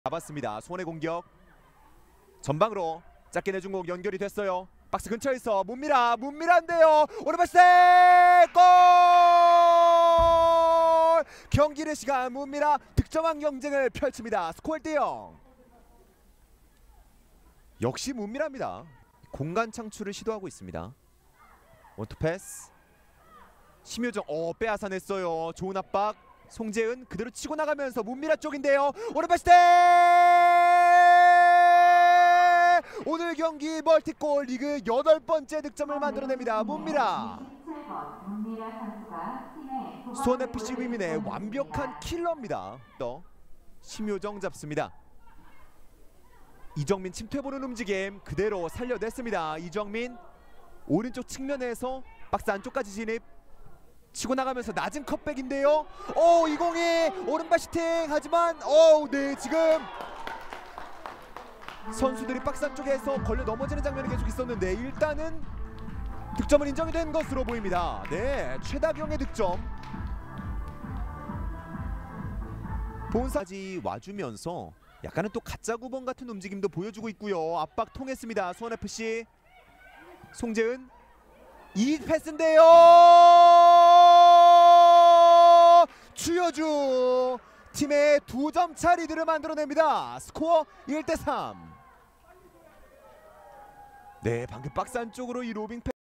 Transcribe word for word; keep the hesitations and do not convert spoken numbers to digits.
잡았습니다. 손의 공격 전방으로 짧게 내준 공 연결이 됐어요. 박스 근처에서 문미라 문미라인데요. 오른발세 골! 경기의 시간 문미라 득점왕 경쟁을 펼칩니다. 스코어 일 대 영. 역시 문미라입니다. 공간 창출을 시도하고 있습니다. 원투 패스 심효정 어 빼앗아냈어요. 좋은 압박. 송재은 그대로 치고 나가면서 문미라 쪽인데요. 오른발 때 오늘 경기 멀티골 리그 여덟 번째 득점을 만들어냅니다. 문미라. 수원에프씨 위민의 완벽한 킬러입니다. 또 심효정 잡습니다. 이정민 침투해보는 움직임 그대로 살려냈습니다. 이정민 오른쪽 측면에서 박스 안쪽까지 진입. 치고 나가면서 낮은 컷백인데요. 오 이공이 오른발 슈팅 하지만 오네 지금 선수들이 박스 안쪽에서 걸려 넘어지는 장면이 계속 있었는데 일단은 득점은 인정이 된 것으로 보입니다. 네 최다경의 득점. 본사지 와주면서 약간은 또 가짜 구 번 같은 움직임도 보여주고 있고요. 압박 통했습니다. 수원에프씨 송재은 이 패스인데요. 추여주 팀의 두 점 차 리드를 만들어냅니다. 스코어 일 대 삼. 네 방금 박스 안쪽으로 이 로빙 패스